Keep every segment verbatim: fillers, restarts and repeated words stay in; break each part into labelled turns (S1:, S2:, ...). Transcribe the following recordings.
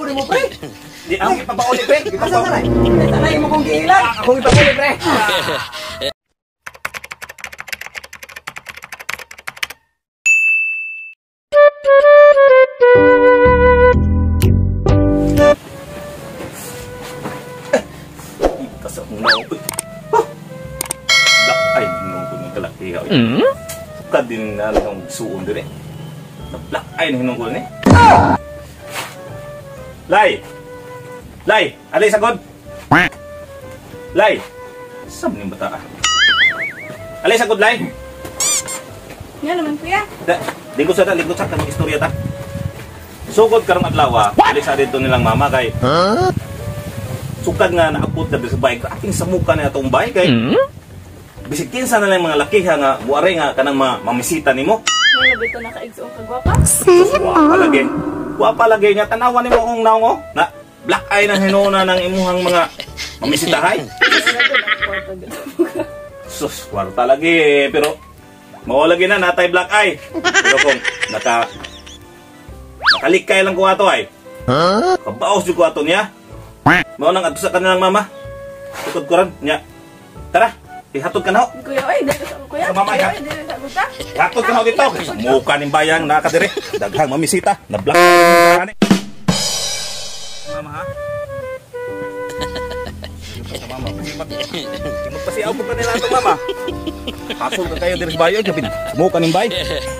S1: ko mo, pre.
S2: Di ako ipapauli, pre.
S1: Asa na rin? Sanay mo kong giilan. Akong ipapauli, pre.
S2: Kasap mo na ako. Ay, hinong ko ng kalakihaw. Sukad din na ng suon din eh. Nablak ay na hinong ko din eh. Lay! Lay! Alay sagod! Lay! Saan yung bata ah? Alay sagod, Lay!
S3: Nga naman, kuya.
S2: Da, lingkod sa ta, lingkod sa ta, mag-istorya ta. Sugod karong adlaw, alay sa dito nilang mama kay sukad nga naabot na sa bahay. Ating sa muka na itong bahay kay bisig kinsa na lang mga lakiha nga buwari nga kanang ma mamisita nimo.
S3: Nga na bito naka-igsoong kagwapa.
S2: Wapa lagi. Wapa lagi nga tanawan nimo kung naong oh. Na black eye nang hinuna ng imuhang mga mamisitahay. Sus, kwarta lagi pero mao lagi na natay black eye. Pero kung naka nakalikay lang ko ato ay. Huh? Kabaos jud ko ato niya. Mao nang adto sa kanilang mama. Tukod ko ran nya. Tara, ihatod ka na ho.
S3: Kuya, oy, dito sa kuya.
S2: Sa mama,
S3: Kuya,
S2: ha?
S3: oy, dito sa buta.
S2: Ihatod ka na ho dito. Sa muka ning bayang nakadire. Daghang mamisita, na black eye. Mama ha. Sa mama, magpasiaw po ka nila ito, mama. Hasol ka kayo dire sa bayo, kapin. Sumuka ning bay.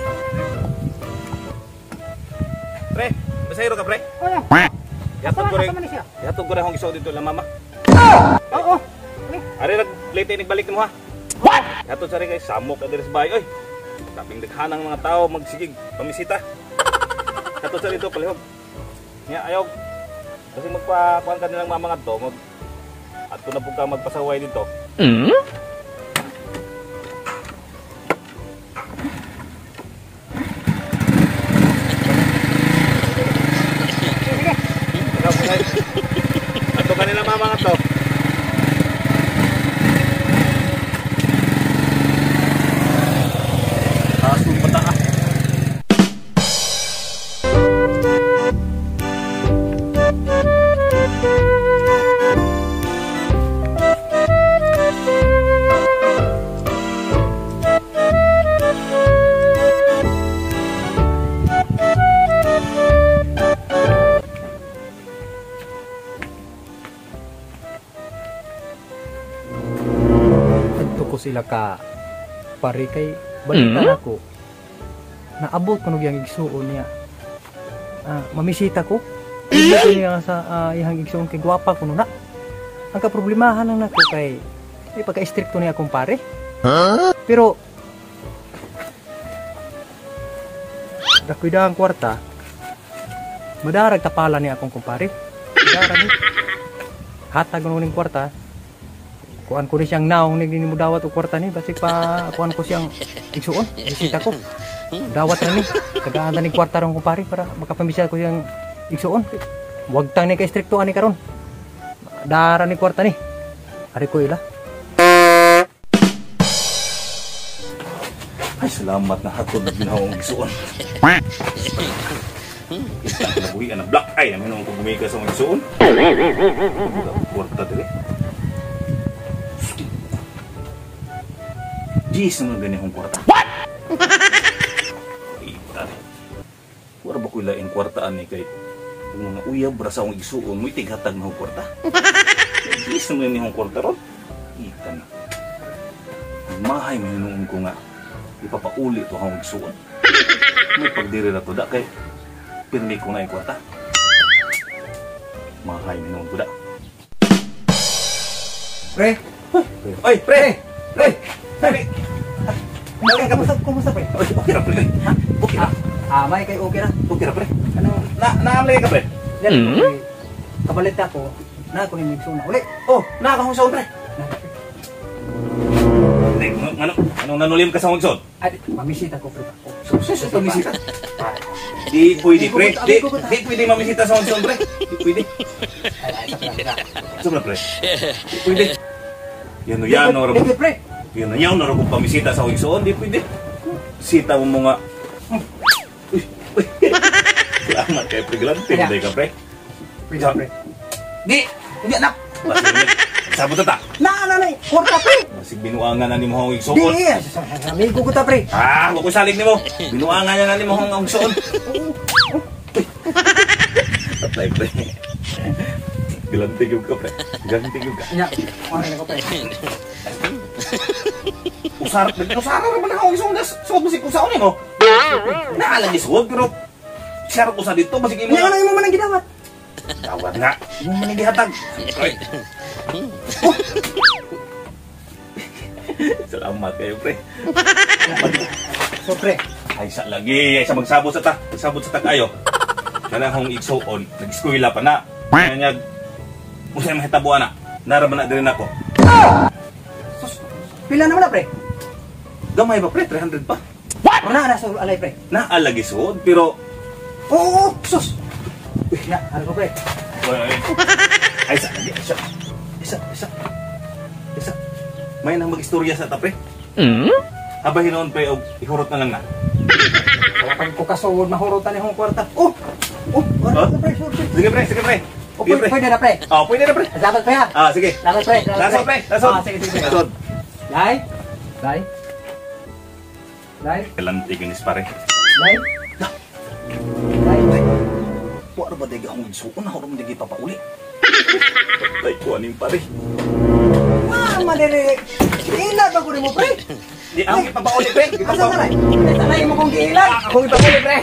S2: Pre, masayro ka, pre?
S1: Wala.
S2: Ihatod ko rin.
S1: Asa man siya?
S2: Ihatod ko rin akong iso dito lang, mama.
S1: Oo.
S2: Ari nag late nagbalik mo ha. What? Ihatod sa rin kay samok ka dire sa bayo, oy. Taping daghanang mga tao magsigig pamisita. Ihatod sa dito palihog. Nya ayaw. Kasi magpakuan ka nilang mama nga to, mag ato na pug ka magpasaway dito. Mm? Ato kanila mama nga to. Asun pata ah.
S1: Ko sila ka pare kay balikan mm. ako naabot ko yung igsuon niya uh, mamisita ko hindi ko niya sa uh, ihang igsuon kay gwapa ko na ang kaproblemahan lang nako kay may pagka-stricto niya akong pare huh? Pero dakwida ang kwarta madarag tapalan niya akong kumpare madarag ni hatag ko ning kwarta kuan ko ni siyang naong ni mo dawat og kwarta ni basig pa kuan ko siyang igsuon bisita ko dawat na ni tagaan ni kwarta ron ko pare para makapambisa ko siyang igsuon wag tang ni kay stricto ani karon dara ni kwarta ni ari ko ila
S2: ay salamat na hatod na ginawang igsuon. Kita na buhi na black eye na minong ko gumiga sa mga igsuon. Kwarta dire. Jis naman ganyan kong kwarta. What? Ita rin. Wala ba ko ilaing kwartaan ni kay kung mga uyab rasa akong igsuon mo itighatag na akong kwarta. Jis naman ganyan kong kwarta ron. Ita na. Mahay mahinuon ko nga ipapauli ito akong igsuon. May pagdiri na to da kay pirmi ko na yung kwarta. Mahay mahinuon ko da.
S1: Pre!
S2: Oy, pre! Pre! Pre!
S1: Dali, kamusta, kumusta pre?
S2: Okay na pre. Okay na.
S1: Ah, may kay okay na.
S2: Okay na pre.
S1: Ano?
S2: Na naamlay ka pre.
S1: Yan. Kabalit ako. Na ako ni migsuna. Uli.
S2: Oh, na ka sa pre. Ano? Anong nanulim ka sa hungsod?
S1: Ay, mamisita ko pre.
S2: Susus mamisita. Di pwede pre. Di di pwede mamisita sa hungsod pre. Di pwede. Sobra pre. Di pwede. Yan no yan no.
S1: Di pre.
S2: Yan na yaw na rin kung pamisita sa hugsoon, di pwede. Sita mo mga... Uy, uy. Salamat kayo, pre. Galang tinday ka, pre.
S1: Pwede pre.
S2: Di, hindi anak. Sabot ta.
S1: Na na na, kwarta pre.
S2: Masig binuangan na nimo hong igsuon.
S1: Di, amigo ko ta pre.
S2: Ah, mo ko salig nimo. Binuangan na nimo hong igsuon. Patay pre. Gilantig yung ka pre. Gilantig yung ka.
S1: Nya, ano na ko pre.
S2: Usar, usar ra man ako igsuon das. Suod mo si kusaon nimo. Naalang isuod pero share ko sa dito masig imo.
S1: Nya ano imo man ang gidawat?
S2: Tawad nga. Imo man ang gihatag. Salamat kayo, pre.
S1: So pre,
S2: Ay, sa lagi. Ay, sa magsabot sa ta. Magsabot sa ta kayo. Kana hong igsuon. Nag-eskwela pa na. Kaya niya, usay mahitabuan na. Naraman na din ako.
S1: sus, pila naman na pre?
S2: Gamay ba, pre? three hundred pa.
S1: What? Wala na sa alay pre.
S2: Naalagi suod, pero...
S1: Oo, sus. Uy, na, ano ko pre?
S2: Ay, ay, sa lagi. Isa, isa, isa. Isa. May nang mag-istorya sa ta, pre.
S1: Hmm?
S2: Habahin noon, pre, o ihurot na lang na.
S1: Wala kang ko kasawod mahurutan ni hong kwarta. Oh! Oh, wala
S2: Oh?
S1: na pre, sure pre.
S2: Sige, pre, sige, pre.
S1: Oh,
S2: Sige,
S1: pwede, pwede na pre.
S2: Oh, pwede na, pre.
S1: Salamat pre ha.
S2: Ah, sige.
S1: Salamat pre.
S2: Lasod, pre. Lasod.
S1: Ah, sige, sige.
S2: Lasod.
S1: Lai? Lai? Lai?
S2: Kalantig yung pare.
S1: Lai? Lai?
S2: Wala ba dagi akong igsuon? Ako naman dagi papauli. Patay ko aning pare.
S1: Ah, madali. Ila ba ko rin mo pre?
S2: Di ako ipapauli, pre.
S1: Asa na lai? Sanay mo kong giilan. Akong ipapuli pre.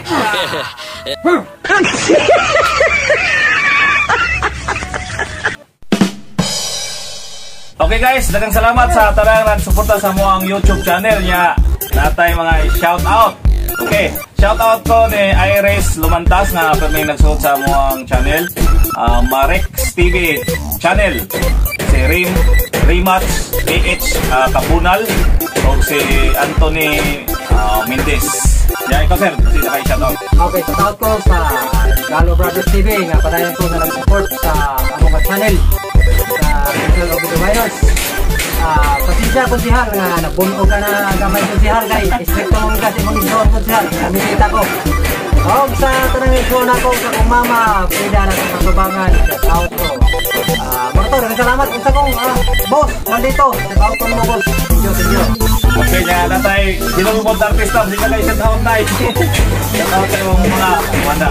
S2: Okay guys, daghang salamat sa tarang nagsuporta sa mo ang YouTube channel niya. Natay mga shout out. Okay, shout out ko ni Iris Lumantas nga may nagsuot sa mo ang channel. Uh, Marex T V channel. Si Rim Rimats A H uh, Kapunal o si Anthony uh, Mendez. Ya, ikaw sir, kasi nakay shout out.
S1: Okay, shout out ko sa Galo Brothers T V nga padayon ko na nag-support sa among channel sa Central of the Virus. Ah, pasensya ko sihar nga nabunog ka na gamay ko sihar kay istrikto mong kasi mong igsoon ko sihar. Kamisita ko. Og sa tanang igsoon ako sa kong mama, pwede na sa kasubangan. Shout out ko. Ah, Marto, salamat sa kong ah, boss, nandito. Shout out ko mo boss. Thank you, thank you.
S2: Okay, kaya natay ginugubod artista, hindi ka kayo shout out tayo. Shout out tayo mga wanda.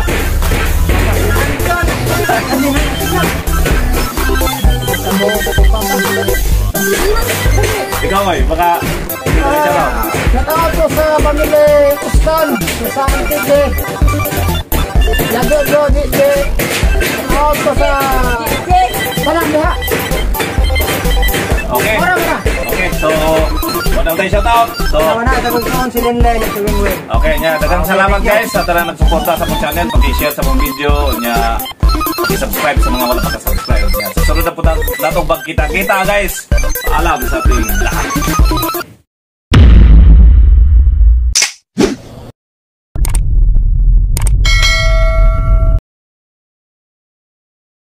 S2: Ikaw ay, baka shout out.
S1: Shout out ko sa pamilya Ustan, sa Antique. Lago bro, di di. Shout out ko sa Balang Deha.
S2: Okay.
S1: Ora na.
S2: Okay, so wala tayo shout out. So
S1: Sama na, tagong ko si Lenlen at si Wingwing.
S2: okay, nya daghang salamat guys sa tarang nagsuporta sa mong channel, pag-share sa mong video nya, i-subscribe sa mga wala pa ka-subscribe nya. Sa sunod na po na natong pagkita-kita guys. Paalam sa ating lahat.